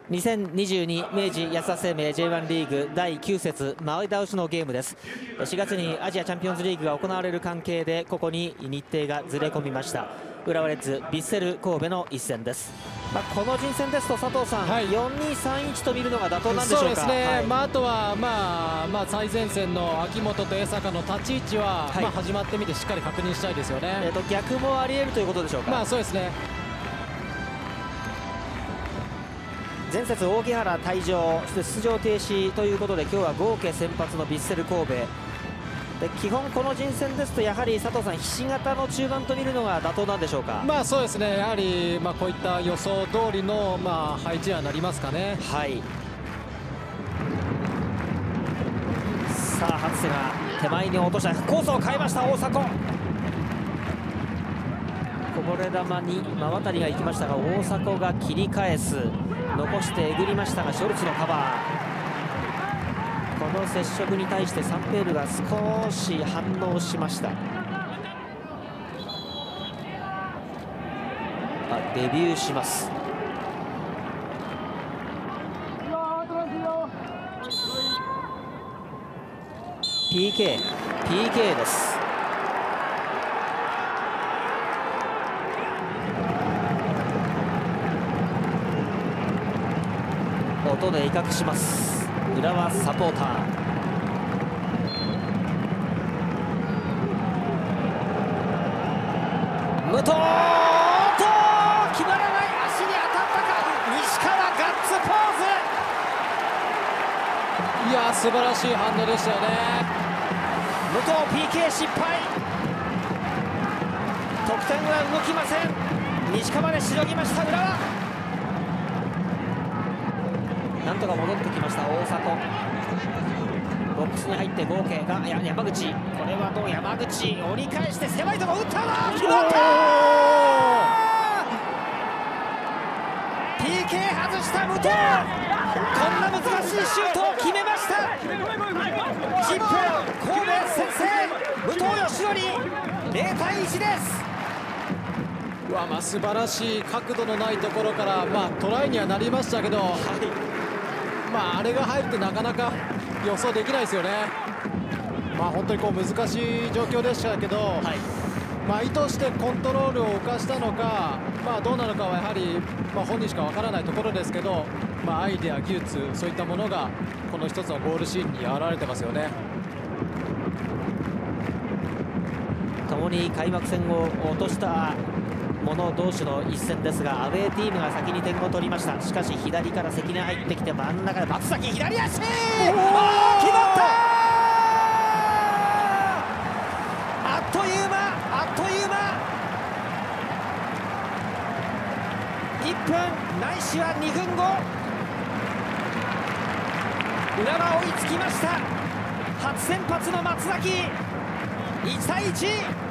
2022明治安田生命 J1 リーグ第9節前倒しのゲームです。4月にアジアチャンピオンズリーグが行われる関係でここに日程がずれ込みました。浦和レッズヴィッセル神戸の一戦です。この陣戦ですと佐藤さん、 はい、 4-2-3-1と見るのが妥当なんでしょうか。 そうですね、 はい、 あとは、最前線の秋元と江坂の立ち位置は、 はい、 始まってみてしっかり確認したいですよね。 逆もありえるということでしょうか。 そうですね。 前節大木原退場、そして出場停止ということで今日は合計先発のヴィッセル神戸で、基本この陣戦ですとやはり佐藤さん、ひし形の中盤と見るのが妥当なんでしょうか。 そうですね、やはり、こういった予想通りの、配置にはなりますかね。 はい、さあ初瀬が手前に落としたコースを変えました。大迫こぼれ球に馬渡が行きましたが大迫が切り返す、残してえぐりましたがショルツのカバー、この接触に対してサンペールが少し反応しました。デビューします。PK です。音で威嚇します浦和サポーター。武藤決まらない、足に当たったか。西川ガッツポーズ。 いや素晴らしい反応でしたよね。 武藤 PK 失敗、得点は動きません。西川でしのぎました浦和。なんとか戻ってきました大迫、ボックスに入って合計が山口、これはどう、山口折り返して狭いところ打ったな、決まった。 PK 外した武藤、こんな難しいシュートを決めました。10分、神戸先制、武藤義則0対1です。 素晴らしい角度のないところから、トライにはなりましたけど、あれが入るってなかなか予想できないですよね。本当に難しい状況でしたけど、意図してコントロールを浮かしたのか、どうなのかはやはり、本人しかわからないところですけど、アイデア、技術、そういったものがこの一つのゴールシーンに表れてますよね。 共に開幕戦を落とした者同士の一戦ですが、アウェーチームが先に点を取りました。しかし左から関根入ってきて真ん中で松崎左足、決まった。あっという間1分ないしは2分後、浦和追いつきました。初先発の松崎、1対1。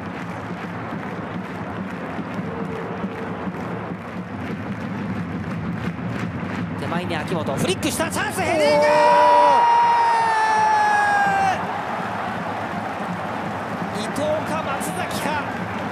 手前に秋元フリックしたチャンス、ヘディング。伊藤か松崎か、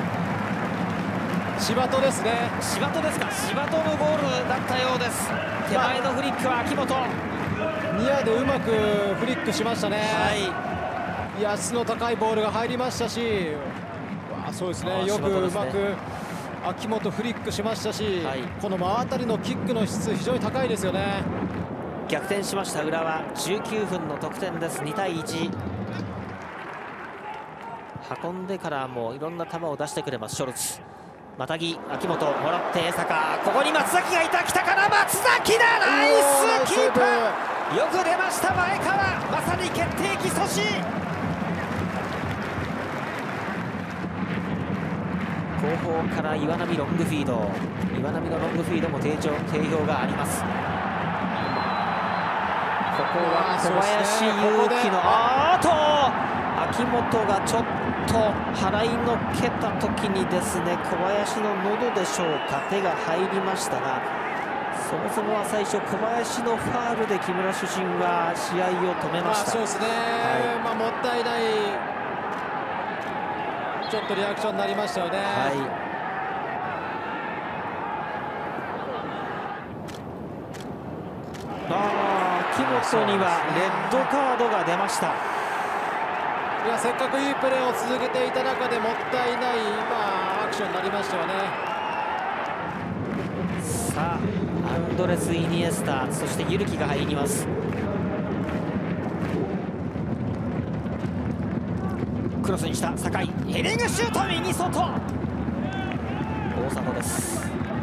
柴戸ですね。 柴戸ですか、柴戸のゴールだったようです。手前のフリックは秋元、 ニアでうまくフリックしましたね。質の高いボールが入りましたし、そうですね、よくうまく秋元フリックしましたし、この真渡りのキックの質非常に高いですよね。 逆転しました浦和、19分の得点です。2対1。運んでからもいろんな球を出してくれますショルツ。またぎ秋元もらって江坂、ここに松崎がいた、来たから松崎だ、ナイスキーパー、よく出ました前川、まさに決定機阻止。後方から岩波ロングフィード、岩波のロングフィードも定評があります。ここは小林勇輝の秋元がちょっと払いのけた時にですね、小林の喉でしょうか、手が入りましたが、そもそもは最初小林のファールで木村主審は試合を止めました。 そうですね、もったいない、ちょっとリアクションになりましたよね。 木本にはレッドカードが出ました。 いや、せっかくいいプレーを続けていた中でもったいない、アクションになりましたよね。 さあ、アンドレス・イニエスタ、そしてユルキが入ります。クロスにした酒井、ヘディングシュート、右外。大迫です。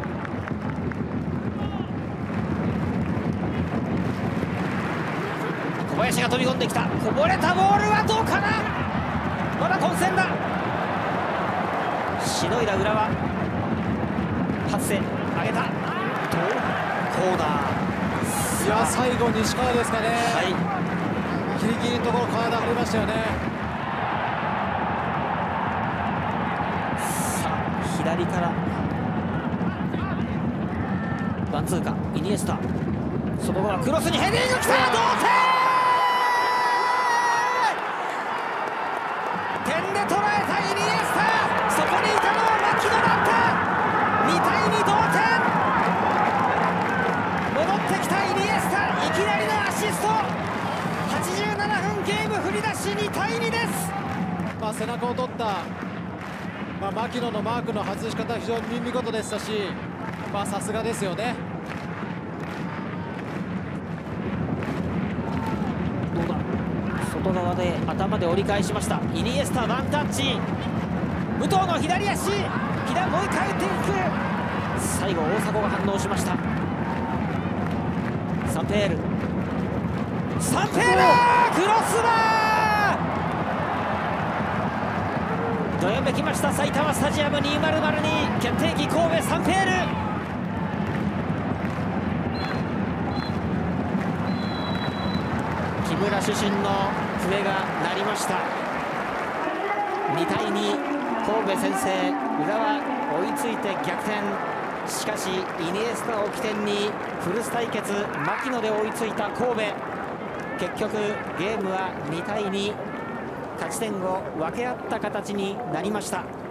小林が飛び込んできた。こぼれたボールはどうかな。まだ混戦だ。しのいだ浦和、初瀬上げた。コーナー。 いや、最後西川ですかね。 はい、 ギリギリのところ体張りましたよね。 さあ、左からワンツーか。イニエスタ、その後はクロスにヘディングきた。同点。点で捉えたイニエスタ。そこにいたのは槙野だった。2対2同点。戻ってきたイニエスタ、いきなりのアシスト。87分ゲーム振り出し、2対2です。 背中を取った、槙野のマークの外し方、非常に見事でしたし、さすがですよね。 どうだ、外側で頭で折り返しました。イニエスタ、ワンタッチ。武藤の左足、左もう一回打っていく。最後大迫が反応しました。サンペール、サンペール、クロスだ。どよめきました埼玉スタジアム2002、決定機神戸サンペール。木村主審の笛が鳴りました。2対2、神戸先制。浦和追いついて逆転。しかしイニエスタを起点に古巣対決、槙野で追いついた神戸。結局ゲームは2対2、勝ち点を分け合った形になりました。